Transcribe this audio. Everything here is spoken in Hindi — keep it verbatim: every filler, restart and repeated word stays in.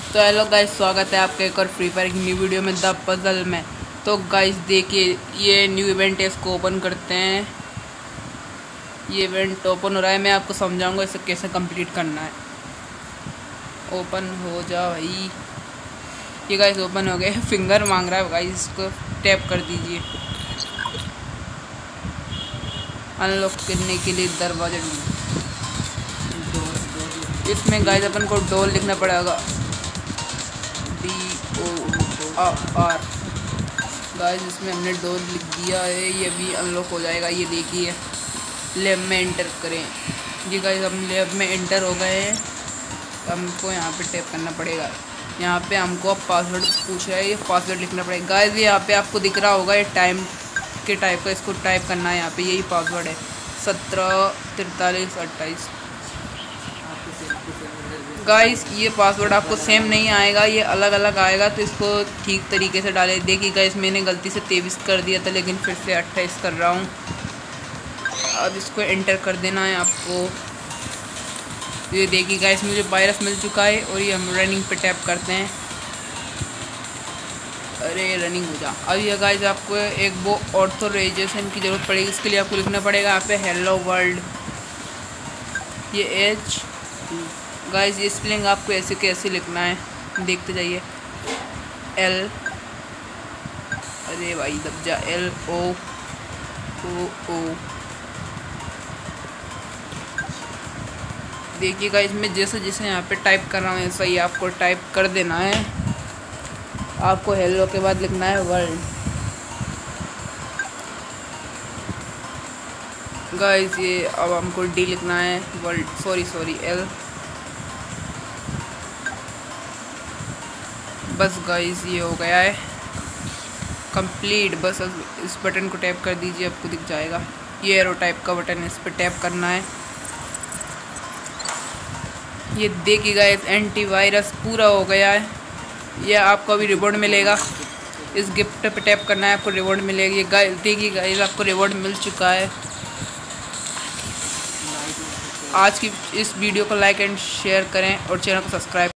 तो हेलो गाइस, स्वागत है आपका एक और फ्री फायर की न्यू वीडियो में द पजल में। तो गाइस देखिए, ये न्यू इवेंट है, इसको ओपन करते हैं। ये इवेंट ओपन हो रहा है, मैं आपको समझाऊंगा इसे कैसे कंप्लीट करना है। ओपन हो जा भाई। ये गाइस ओपन हो गए। फिंगर मांग रहा है गाइस, इसको टैप कर दीजिए। अनलॉक करने के लिए दरवाजा इसमें गाइस अपन को डोर लिखना पड़ेगा, डी ओ आर। गाइस इसमें हमने डोर लिख दिया है, ये भी अनलॉक हो जाएगा। ये देखिए, लैब में एंटर करें। ये गाइस हम लैब में एंटर हो गए हैं। हमको यहाँ पे टैप करना पड़ेगा। यहाँ पे हमको अब पासवर्ड पूछ रहा है, ये पासवर्ड लिखना पड़ेगा। गाइस ये यहाँ पे आपको दिख रहा होगा, ये टाइम के टाइप का, इसको टाइप करना है। यहाँ पे यही पासवर्ड है, सत्रह तिरतालीस अट्ठाईस। गाइस ये पासवर्ड आपको सेम नहीं आएगा, ये अलग अलग आएगा, तो इसको ठीक तरीके से डालें। देखिए गाइस, मैंने गलती से तेईस कर दिया था, लेकिन फिर से अट्ठाईस कर रहा हूँ। अब इसको एंटर कर देना है आपको। ये देखिए गाइस, मुझे वायरस मिल चुका है और ये हम रनिंग पे टैप करते हैं। अरे रनिंग हो जा। अब ये गाइस आपको एक वो ऑथोराइजेशन की ज़रूरत पड़ेगी। इसके लिए आपको लिखना पड़ेगा यहाँ पे हेलो वर्ल्ड। ये एच गाइस, ये स्पेलिंग आपको ऐसे कैसे लिखना है देखते जाइए। एल, अरे भाई दब जा, एल ओ ओ ओ। देखिए गाइस, मैं जैसे जैसे यहाँ पे टाइप कर रहा हूँ ऐसा ही आपको टाइप कर देना है। आपको हेलो के बाद लिखना है वर्ल्ड। गाइस ये अब हमको डी लिखना है, वर्ल्ड, सॉरी सॉरी एल। बस गाइस ये हो गया है कंप्लीट। बस इस बटन को टैप कर दीजिए, आपको दिख जाएगा। ये एरो टाइप का बटन है, इस पर टैप करना है। ये देखिए गाइस, एंटीवायरस पूरा हो गया है। ये आपको अभी रिवॉर्ड मिलेगा, इस गिफ्ट पे टैप करना है, आपको रिवॉर्ड मिलेगी। गाइस देखिए गाइस, आपको रिवॉर्ड मिल चुका है। आज की इस वीडियो को लाइक एंड शेयर करें और चैनल को सब्सक्राइब